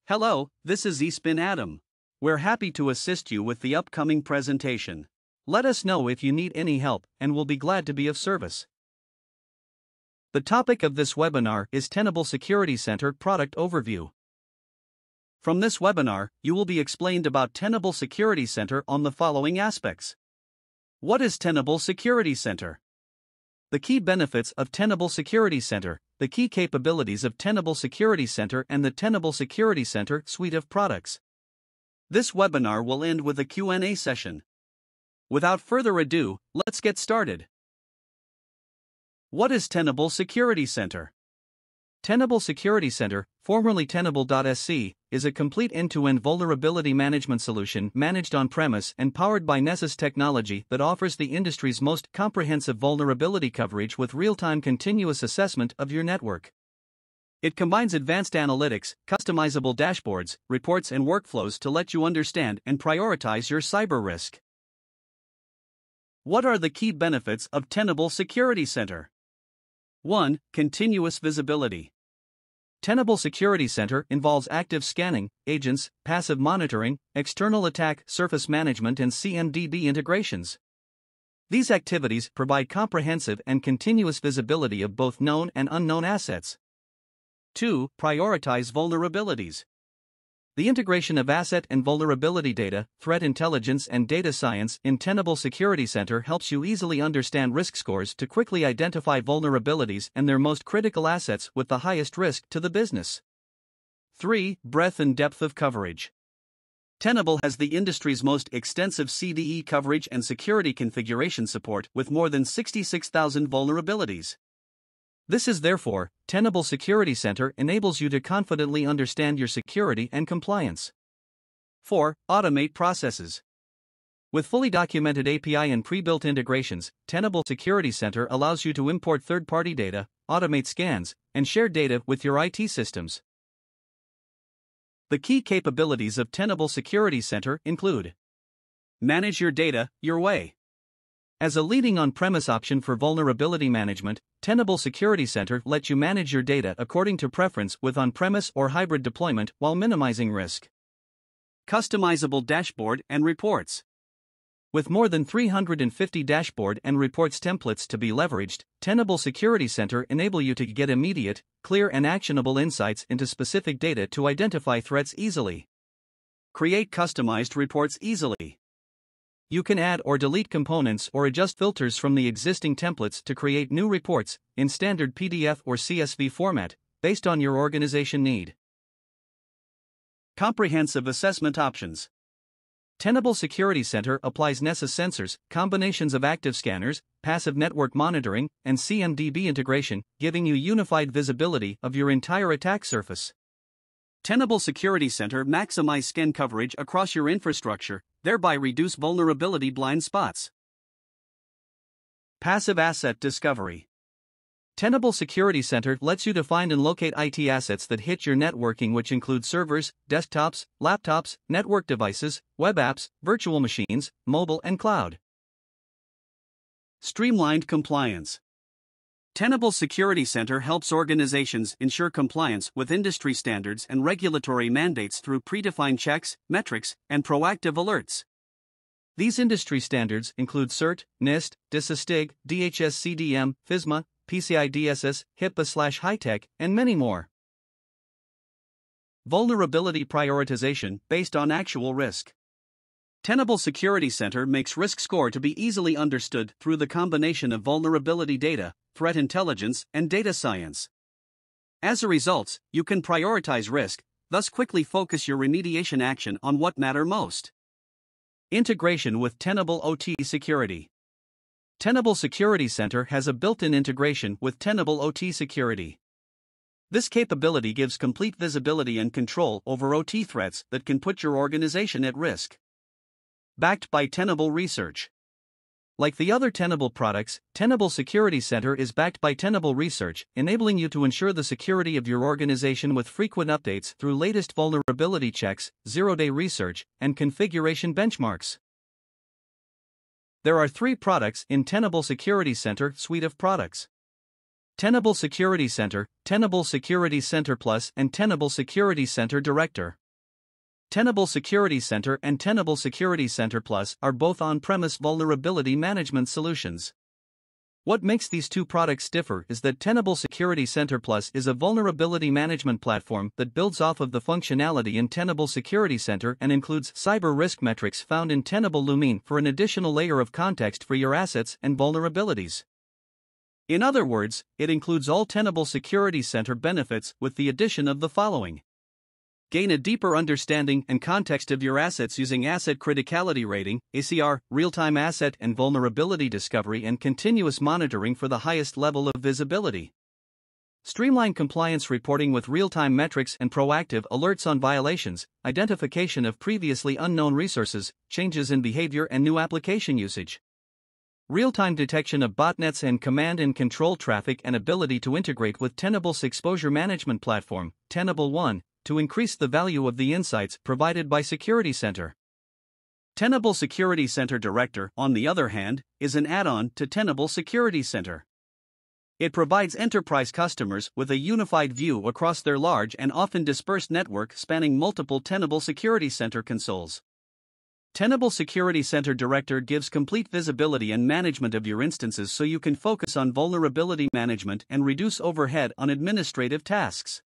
Hello, this is eSpin Adam. We're happy to assist you with the upcoming presentation. Let us know if you need any help, and we'll be glad to be of service. The topic of this webinar is Tenable Security Center Product Overview. From this webinar, you will be explained about Tenable Security Center on the following aspects. What is Tenable Security Center? The key benefits of Tenable Security Center, the key capabilities of Tenable Security Center and the Tenable Security Center suite of products. This webinar will end with a Q&A session. Without further ado, let's get started. What is Tenable Security Center? Tenable Security Center, formerly Tenable.sc, is a complete end-to-end vulnerability management solution managed on-premise and powered by Nessus technology that offers the industry's most comprehensive vulnerability coverage with real-time continuous assessment of your network. It combines advanced analytics, customizable dashboards, reports and workflows to let you understand and prioritize your cyber risk. What are the key benefits of Tenable Security Center? 1. Continuous visibility. Tenable Security Center involves active scanning, agents, passive monitoring, external attack surface management and CMDB integrations. These activities provide comprehensive and continuous visibility of both known and unknown assets. 2. Prioritize vulnerabilities. The integration of asset and vulnerability data, threat intelligence and data science in Tenable Security Center helps you easily understand risk scores to quickly identify vulnerabilities and their most critical assets with the highest risk to the business. 3. Breadth and depth of coverage. Tenable has the industry's most extensive CDE coverage and security configuration support with more than 66,000 vulnerabilities. This is therefore, Tenable Security Center enables you to confidently understand your security and compliance. 4. Automate processes. With fully documented API and pre-built integrations, Tenable Security Center allows you to import third-party data, automate scans, and share data with your IT systems. The key capabilities of Tenable Security Center include: manage your data your way. As a leading on-premise option for vulnerability management, Tenable Security Center lets you manage your data according to preference with on-premise or hybrid deployment while minimizing risk. Customizable dashboard and reports. With more than 350 dashboard and reports templates to be leveraged, Tenable Security Center enable you to get immediate, clear and actionable insights into specific data to identify threats easily. Create customized reports easily. You can add or delete components or adjust filters from the existing templates to create new reports in standard PDF or CSV format based on your organization need. Comprehensive assessment options. Tenable Security Center applies Nessus sensors, combinations of active scanners, passive network monitoring, and CMDB integration, giving you unified visibility of your entire attack surface. Tenable Security Center maximize scan coverage across your infrastructure, thereby reduce vulnerability blind spots. Passive asset discovery. Tenable Security Center lets you define and locate IT assets that hit your networking, which include servers, desktops, laptops, network devices, web apps, virtual machines, mobile and cloud. Streamlined compliance. Tenable Security Center helps organizations ensure compliance with industry standards and regulatory mandates through predefined checks, metrics, and proactive alerts. These industry standards include CERT, NIST, DISA-STIG, DHS-CDM, FISMA, PCI DSS, HIPAA/HITECH, and many more. Vulnerability prioritization based on actual risk. Tenable Security Center makes risk score to be easily understood through the combination of vulnerability data, threat intelligence, and data science. As a result, you can prioritize risk, thus quickly focus your remediation action on what matter most. Integration with Tenable OT Security. Tenable Security Center has a built-in integration with Tenable OT Security. This capability gives complete visibility and control over OT threats that can put your organization at risk. Backed by Tenable Research. Like the other Tenable products, Tenable Security Center is backed by Tenable Research, enabling you to ensure the security of your organization with frequent updates through latest vulnerability checks, zero-day research, and configuration benchmarks. There are 3 products in Tenable Security Center suite of products: Tenable Security Center, Tenable Security Center Plus, and Tenable Security Center Director. Tenable Security Center and Tenable Security Center Plus are both on-premise vulnerability management solutions. What makes these two products differ is that Tenable Security Center Plus is a vulnerability management platform that builds off of the functionality in Tenable Security Center and includes cyber risk metrics found in Tenable Lumine for an additional layer of context for your assets and vulnerabilities. In other words, it includes all Tenable Security Center benefits with the addition of the following. Gain a deeper understanding and context of your assets using Asset Criticality Rating, ACR, real-time asset and vulnerability discovery and continuous monitoring for the highest level of visibility. Streamline compliance reporting with real-time metrics and proactive alerts on violations, identification of previously unknown resources, changes in behavior and new application usage. Real-time detection of botnets and command and control traffic and ability to integrate with Tenable's exposure management platform, Tenable One, to increase the value of the insights provided by Security Center. Tenable Security Center Director, on the other hand, is an add-on to Tenable Security Center. It provides enterprise customers with a unified view across their large and often dispersed network spanning multiple Tenable Security Center consoles. Tenable Security Center Director gives complete visibility and management of your instances so you can focus on vulnerability management and reduce overhead on administrative tasks.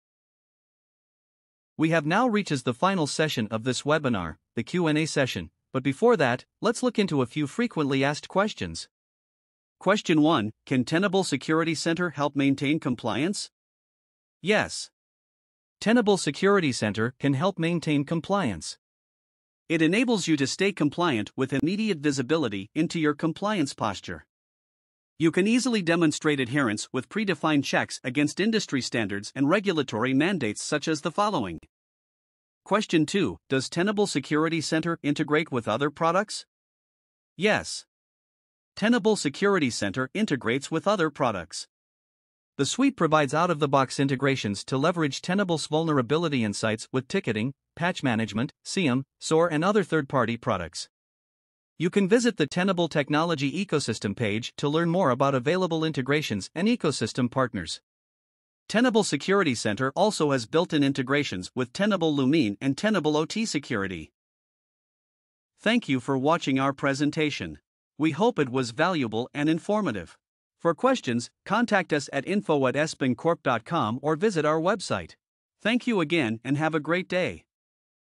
We have now reached the final session of this webinar, the Q&A session, but before that, let's look into a few frequently asked questions. Question 1. Can Tenable Security Center help maintain compliance? Yes. Tenable Security Center can help maintain compliance. It enables you to stay compliant with immediate visibility into your compliance posture. You can easily demonstrate adherence with predefined checks against industry standards and regulatory mandates such as the following. Question 2. Does Tenable Security Center integrate with other products? Yes. Tenable Security Center integrates with other products. The suite provides out-of-the-box integrations to leverage Tenable's vulnerability insights with ticketing, patch management, SIEM, SOAR and other third-party products. You can visit the Tenable Technology Ecosystem page to learn more about available integrations and ecosystem partners. Tenable Security Center also has built-in integrations with Tenable Lumine and Tenable OT Security. Thank you for watching our presentation. We hope it was valuable and informative. For questions, contact us at info@espencorp.com or visit our website. Thank you again and have a great day.